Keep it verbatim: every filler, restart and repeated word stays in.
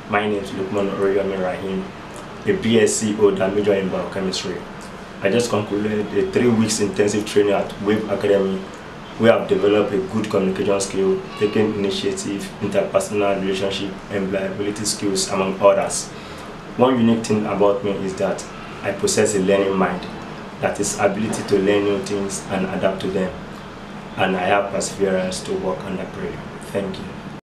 My name is Lukman Oriyomi Rahim, a B S c holder major in biochemistry. I just concluded a three weeks intensive training at Wave Academy, where I've developed a good communication skill, taking initiative, interpersonal relationship, and reliability skills, among others. One unique thing about me is that I possess a learning mind, that is ability to learn new things and adapt to them. And I have perseverance to work under pressure. Thank you.